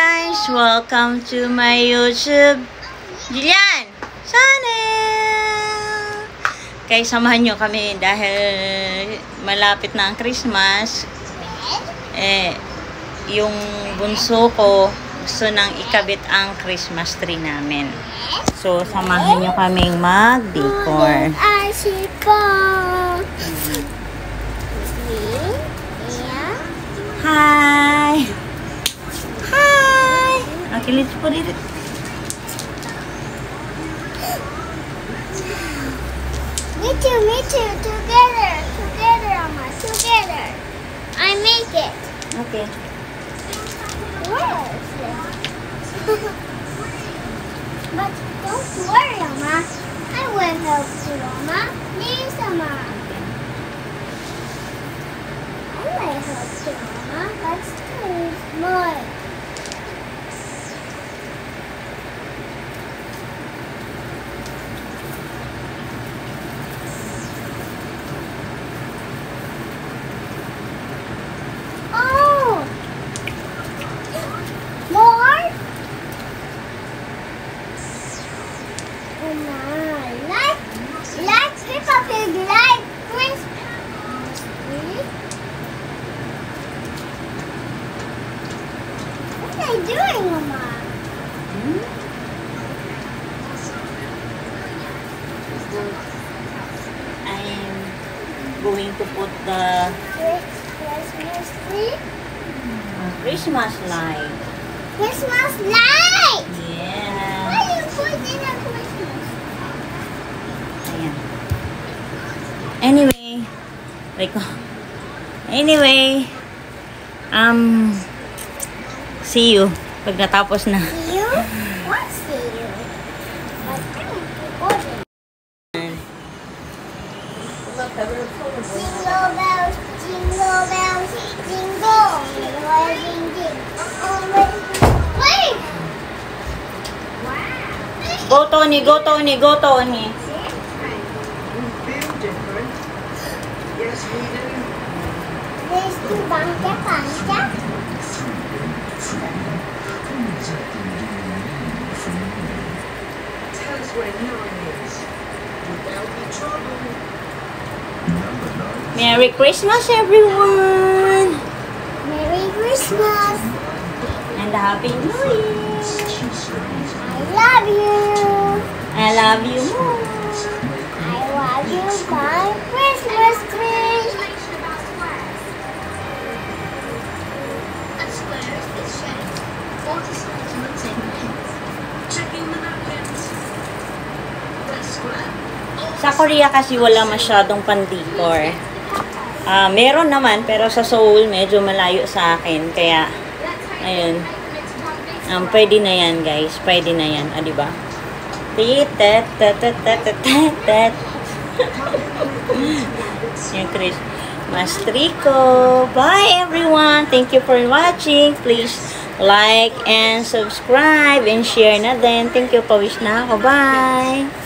guys! Welcome to my YouTube Jillian channel! Kaya samahan nyo kami dahil malapit na ang Christmas. Yung bunso ko gusto nang ikabit ang Christmas tree namin. So, samahan nyo kaming mag-decor. Hi! Hi! Okay, let's put it. Me too. Together, Amma. Together. I make it. Okay. Where is it? But don't worry, Amma. I will help you, Amma. Please, Amma. I will help you, Amma. Let's do more. What are you doing, Mama? I'm going to put the Christmas tree? Christmas light. Christmas light! Yeah. Why are you putting a Christmas? Ayan. Anyway, see you pag natapos na. See you? What see you? But I'm recording. Jingle bells, jingle bells, jingle. Ding, ding. Wait! Wow. Go Tony. There's two bangka. Tell us where 9 is. Without the trouble. Merry Christmas, everyone! Merry Christmas. And Happy New Year! I love you. I love you more! I love you, my Christmas tree. Sa Korea kasi wala masyadong pandikor. Meron naman, pero sa Seoul medyo malayo sa akin. Kaya, ayun. Pwede na yan, guys. Pwede na yan. Diba? Yung Christmas tree ko. Bye, everyone. Thank you for watching. Please like and subscribe and share na din. Thank you. Pawis na ako. Bye.